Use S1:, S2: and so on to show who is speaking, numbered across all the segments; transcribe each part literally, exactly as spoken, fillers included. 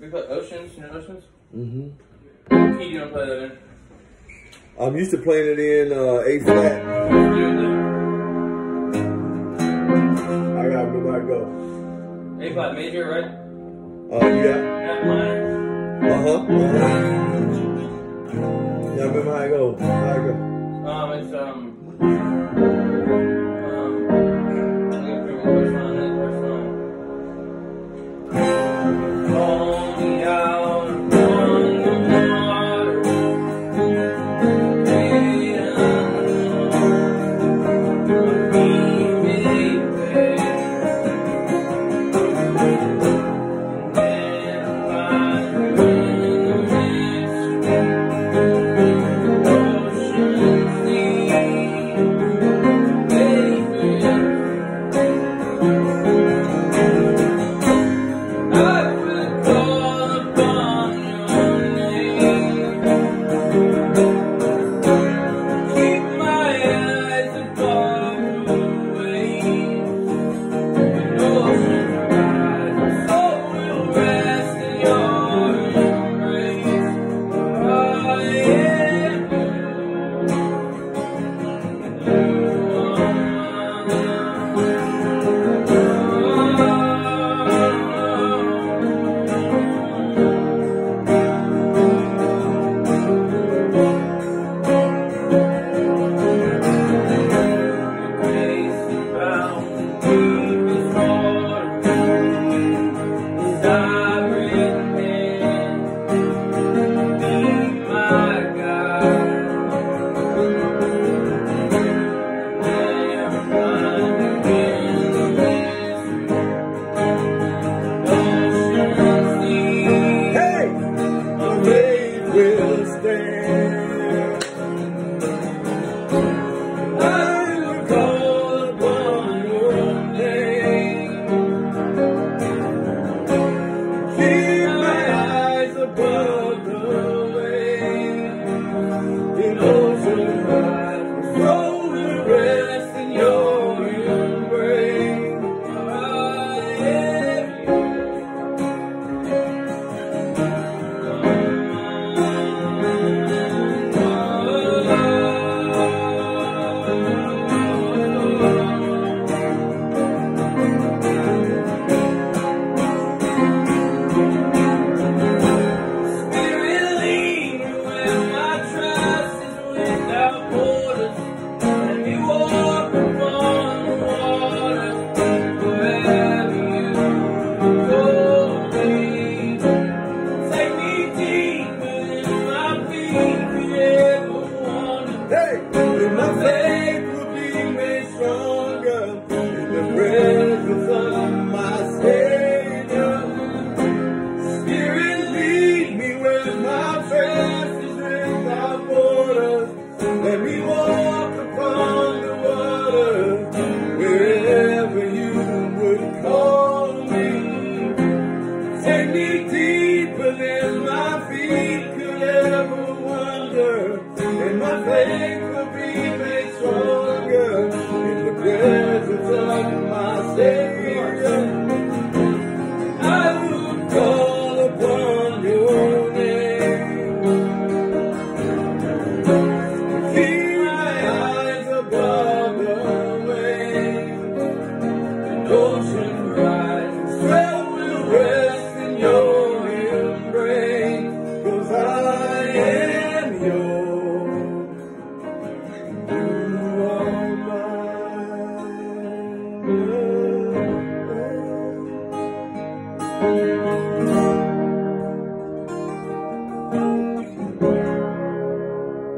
S1: We play Oceans, you know Oceans?
S2: Mm-hmm.
S1: What key do you want to play that in?
S2: I'm used to playing it in uh, A flat. I gotta remember how to go.
S1: A flat major, right?
S2: Uh, yeah.
S1: F minor.
S2: Uh-huh. Uh-huh. Yeah, remember how I go. How I go.
S1: Um, it's, um, um, I think it's pretty much first line, that first line. Call me out on the water,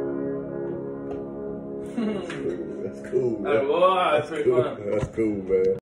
S2: That's cool, man.
S1: That was
S2: That's
S1: pretty
S2: cool.
S1: fun.
S2: That's cool, man.